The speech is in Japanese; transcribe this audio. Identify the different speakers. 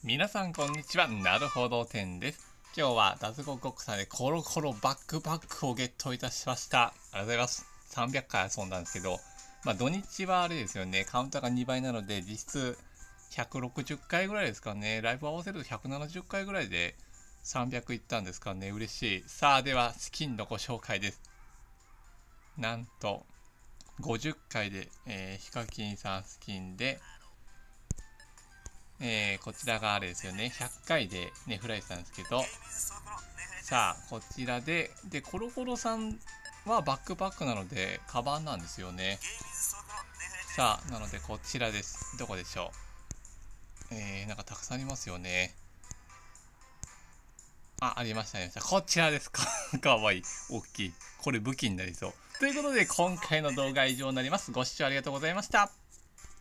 Speaker 1: 皆さんこんにちは。なるほど10です。今日は脱獄国際でコロコロバックパックをゲットいたしました。ありがとうございます。300回遊んだんですけど、土日はあれですよね、カウンターが2倍なので実質160回ぐらいですかね。ライブ合わせると170回ぐらいで300いったんですかね。嬉しい。さあ、ではスキンのご紹介です。なんと50回で、ヒカキンさんスキンで、こちらがあれですよね、100回でネフライしたんですけど、さあこちらでコロコロさんはバックパックなのでカバンなんですよね。さあなのでこちらです。どこでしょう。なんかたくさんありますよね。ありましたね。こちらですか。かわいい、大きい、これ武器になりそうということで、今回の動画は以上になります。ご視聴ありがとうございました。